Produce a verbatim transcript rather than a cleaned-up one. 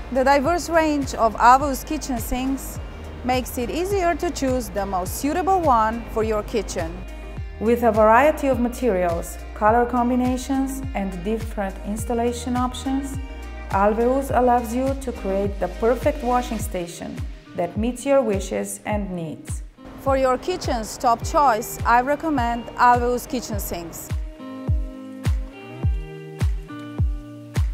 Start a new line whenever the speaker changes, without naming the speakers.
The diverse range of ALVEUS kitchen sinks makes it easier to choose the most suitable one for your kitchen. With a variety of materials, color combinations, and different installation options, ALVEUS allows you to create the perfect washing station that meets your wishes and needs. For your kitchen's top choice, I recommend ALVEUS kitchen sinks.